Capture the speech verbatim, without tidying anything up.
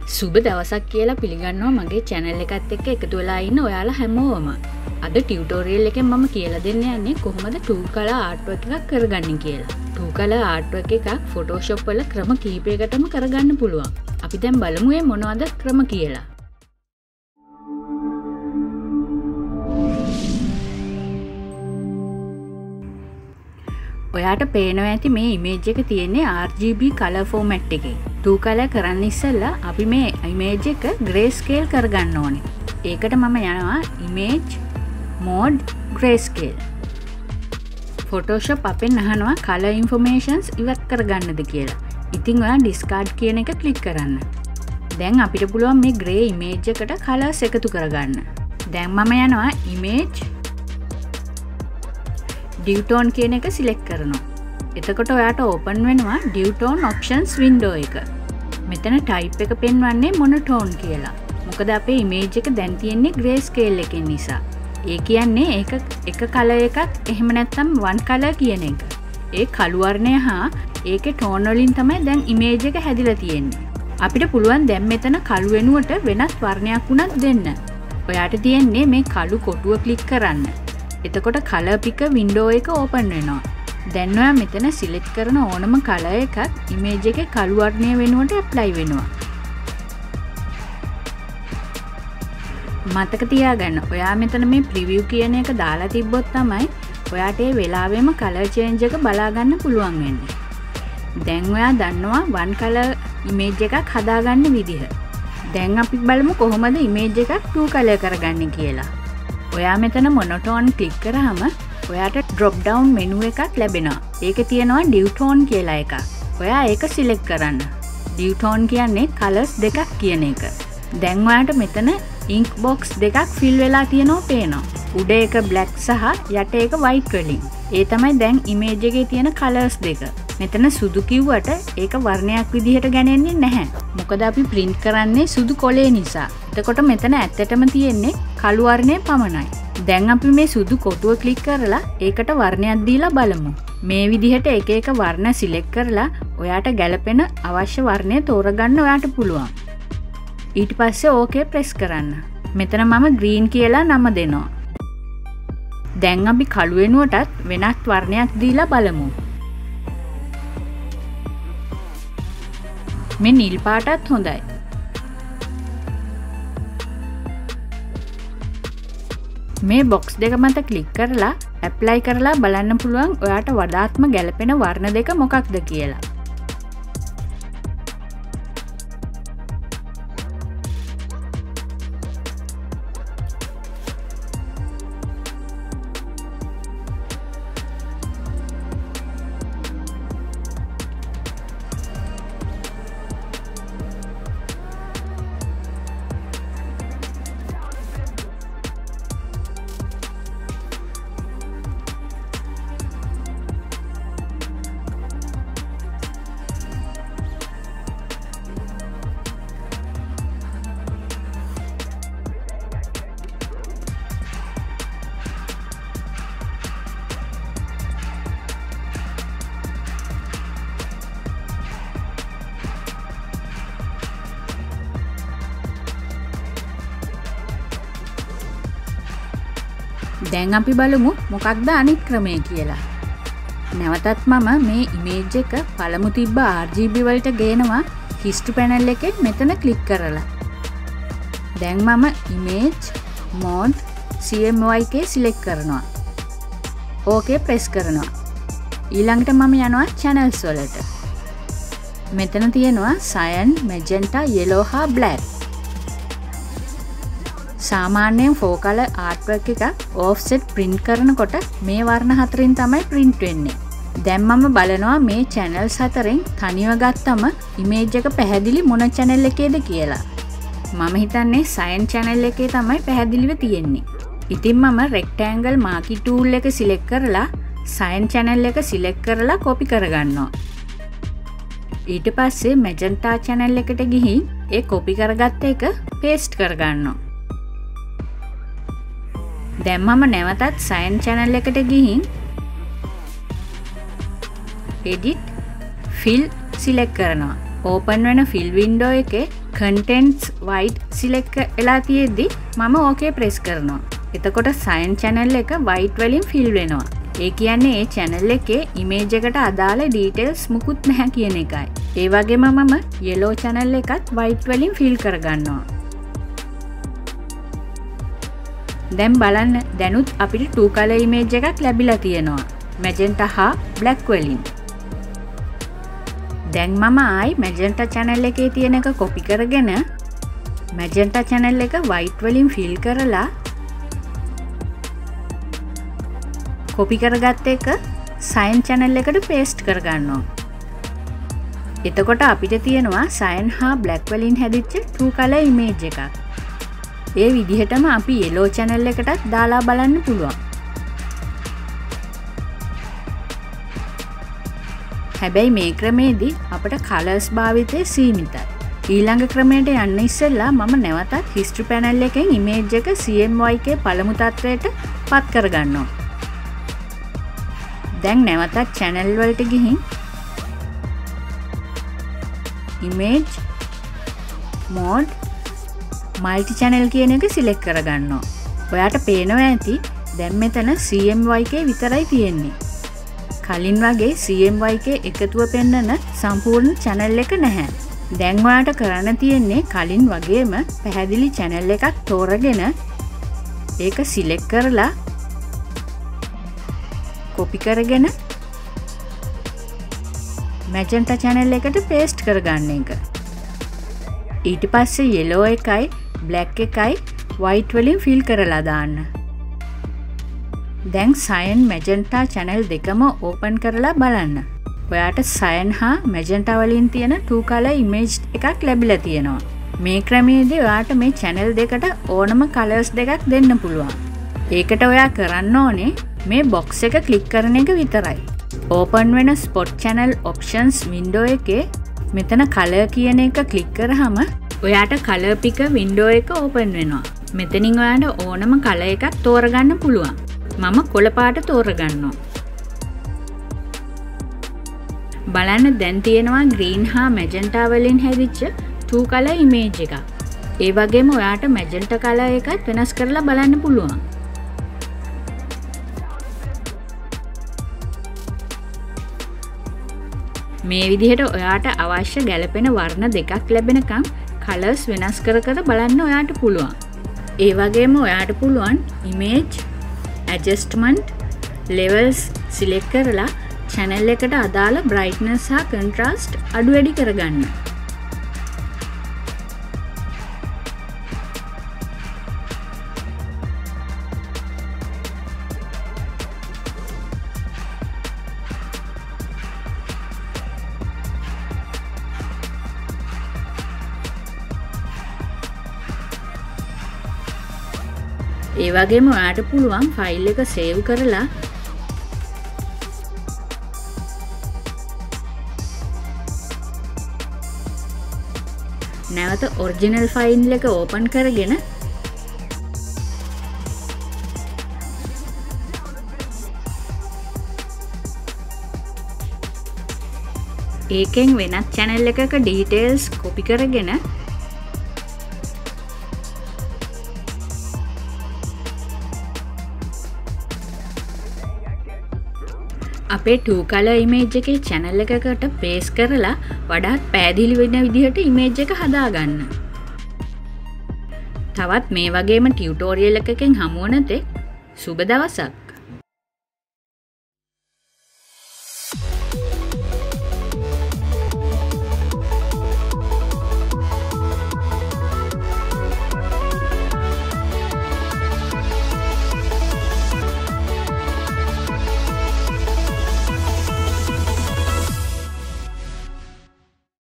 සුබ දවසක් කියලා පිළිගන්නවා මගේ channel එකත් එක්ක එකතු වෙලා ඉන්න ඔයාලා හැමෝම. අද ටියුටෝරියල් එකෙන් මම කියලා දෙන්න යන්නේ කොහොමද two color artwork එකක් කරගන්නේ කියලා. two color artwork එකක් Photoshop වල ක්‍රම කීපයකටම කරගන්න පුළුවන්. අපි දැන් බලමු මේ මොනවද ක්‍රම කියලා. ඔයාට පේනවා ඇති මේ image එක තියෙන්නේ R G B color format එකේ. two color කරන්න ඉස්සෙල්ලා අපි මේ image එක grayscale කරගන්න ඕනේ. ඒකට මම යනවා image mode grayscale. Photoshop අපෙන් අහනවා color informations ඉවත් කරගන්නද කියලා. ඉතින් ඔයා discard කියන එක click කරන්න. දැන් අපිට පුළුවන් මේ gray image එකට colors එකතු කරගන්න. දැන් මම යනවා image Dual Tone කියන එක select කරනවා. එතකොට ඔයාට open වෙනවා Dual Tone options window එක. මෙතන type එක පෙන්වන්නේ monotone කියලා. මොකද අපේ image එක දැන් තියෙන්නේ grayscale එකෙන් නිසා. ඒ කියන්නේ ඒක එක color එකක් එහෙම නැත්නම් one color කියන එක. ඒ කළු වර්ණය හා ඒකේ tone වලින් තමයි දැන් image එක හැදිලා තියෙන්නේ. අපිට පුළුවන් දැන් මෙතන කළු වෙනුවට වෙනත් වර්ණයක් වුණත් දෙන්න. ඔයාට තියෙන්නේ මේ කළු කොටුව click කරන්න. එතකොට color picker window එක open වෙනවා. දැන් ඔයා මෙතන select කරන ඕනම color එකක් image එකේ කළු වර්ණය වෙනුවට apply වෙනවා. මතක තියාගන්න ඔයා මෙතන මේ preview කියන එක දාලා තිබ්බොත් තමයි ඔයාට ඒ වෙලාවෙම color change එක බලා ගන්න පුළුවන් වෙන්නේ. දැන් ඔයා දන්නවා one color image එකක් හදාගන්න විදිහ. දැන් අපි බලමු කොහොමද image එකක් two color කරගන්නේ කියලා. ඔයා මෙතන monotone click කරාම ඔයාට drop down menu එකක් ලැබෙනවා. ඒකේ තියෙනවා Dual Tone කියලා එකක්. ඔයා ඒක select කරන්න. Dual Tone කියන්නේ colors දෙකක් කියන එක. දැන් ඔයාට මෙතන ink box දෙකක් fill වෙලා තියෙනවා පේනවා. උඩ එක black සහ යට එක white වලින්. ඒ තමයි දැන් image එකේ තියෙන colors දෙක. මෙතන සුදු කිව්වට ඒක වර්ණයක් විදිහට ගණන්නේ නැහැ. මොකද අපි print කරන්නේ සුදු කොලේ නිසා. එතකොට මෙතන ඇත්තටම තියෙන්නේ කළු වර්ණය පමණයි. දැන් අපි මේ සුදු කොටුව click කරලා ඒකට වර්ණයක් දීලා බලමු. මේ විදිහට එක එක වර්ණ select කරලා ඔයාට ගැළපෙන අවශ්‍ය වර්ණය තෝරගන්න ඔයාට පුළුවන්. ඊට පස්සේ OK press කරන්න. මෙතන මම green කියලා නම දෙනවා. දැන් අපි කළු වෙනුවටත් වෙනත් වර්ණයක් දීලා බලමු. මේ නිල් පාටත් හොඳයි. මේ box දෙක මත click කරලා apply කරලා බලන්න පුළුවන් ඔයාට වඩාත්ම ගැළපෙන වර්ණ දෙක මොකක්ද කියලා. දැන් අපි බලමු මොකක්ද අනිත් ක්‍රමය කියලා. නැවතත් මම මේ image එක පළමු තිබ්බ R G B වලට ගේනවා history panel එකෙන් මෙතන click කරලා. දැන් මම image mode C M Y K select කරනවා. OK press කරනවා. ඊළඟට මම යනවා channels වලට. මෙතන තියෙනවා cyan, magenta, yellow හා black. සාමාන්‍යයෙන් four color artwork එක offset print කරනකොට මේ වර්ණ හතරෙන් තමයි print වෙන්නේ. දැන් මම බලනවා මේ channels හතරෙන් තනියම ගත්තම image එක පැහැදිලි මොන channel එකේද කියලා. මම හිතන්නේ cyan channel එකේ තමයි පැහැදිලිව තියෙන්නේ. ඉතින් මම rectangle marquee tool එක select කරලා cyan channel එක select කරලා copy කරගන්නවා. ඊට පස්සේ magenta channel එකට ගිහින් ඒ copy කරගත්ත එක paste කරගන්නවා. දැන් මම නැවතත් cyan channel එකට ගිහින් edit fill select කරනවා. open වෙන fill window එකේ contents white select වෙලා තියෙද්දි මම okay press කරනවා. එතකොට sign channel එක white වලින් fill වෙනවා. ඒ කියන්නේ ඒ channel එකේ image එකට අදාළ details මුකුත් නැහැ කියන එකයි. ඒ වගේම මම yellow channel එකත් white වලින් fill කරගන්නවා. දැන් බලන්න දැනුත් අපිට two color image එකක් ලැබිලා තියෙනවා. magenta හා black වලින්. දැන් මම ආයි magenta channel එකේ තියෙන එක copy කරගෙන magenta channel එක white වලින් fill කරලා copy කරගත්ත එක cyan channel එකට paste කරගන්නවා. එතකොට අපිට තියෙනවා cyan හා black වලින් හැදිච්ච two color image එකක්. ඒ විදිහටම අපි yellow channel එකටත් දාලා බලන්න පුළුවන්. හැබැයි මේ ක්‍රමේදී අපට colors භාවිතය සීමිතයි. ඊළඟ ක්‍රමයට යන්න ඉස්සෙල්ලා මම නැවතත් history panel එකෙන් image එක C M Y K පළමු තත්ත්වයට පත් කරගන්නවා. දැන් නැවතත් channel වලට ගිහින් image mode multi channel කියන එක select කරගන්නවා. ඔයාට පේනවා ඇති දැන් මෙතන C M Y K විතරයි තියෙන්නේ. කලින් වගේ C M Y K එකතුව පෙන්නන සම්පූර්ණ channel එක නැහැ. දැන් ඔයාට කරන්න තියෙන්නේ කලින් වගේම පැහැදිලි channel එකක් තෝරගෙන ඒක select කරලා copy කරගෙන magenta channel එකට paste කරගන්න එක. ඊට පස්සේ yellow එකයි black එකයි white වලින් fill කරලා දාන්න. දැන් cyan magenta channel දෙකම open කරලා බලන්න. ඔයාට cyan හා magenta වලින් තියෙන two color image එකක් ලැබිලා තියෙනවා. මේ ක්‍රමයේදී ඔයාට මේ channel දෙකට ඕනම colors දෙකක් දෙන්න පුළුවන්. ඒකට ඔයා කරන්න ඕනේ මේ box එක click කරන එක විතරයි. open වෙන spot channel options window එකේ මෙතන color කියන එක click කරාම ඔයාට color picker window එක open වෙනවා. මෙතනින් ඔයාට ඕනම color එකක් තෝරගන්න පුළුවන්. මම කොළ පාට තෝරගන්නවා. බලන්න දැන් තියෙනවා green හා magenta වලින් හැදිච්ච two color image එකක්. ඒ වගේම ඔයාට magenta color එකත් වෙනස් කරලා බලන්න පුළුවන්. මේ විදිහට ඔයාට අවශ්‍ය ගැලපෙන වර්ණ දෙකක් ලැබෙනකම් colors වෙනස් කර කර බලන්න ඔයාට පුළුවන්. ඒ වගේම ඔයාට පුළුවන් image adjustment levels select කරලා channel එකට අදාළ brightness හා contrast අඩු වැඩි කරගන්න. ඒ වගේම ඔයාට පුළුවන් ෆයිල් එක සේව් කරලා නැවත ඔරිජිනල් ෆයිල් එක ඕපන් කරගෙන ඒකෙන් වෙනත් channel එකක details copy කරගෙන අපේ two color image එකේ channel එකකට paste කරලා වඩාත් පැහැදිලි වෙන විදිහට image එක හදාගන්න. තවත් මේ වගේම tutorial එකකින් හමු වන තෙක් සුබ දවසක්.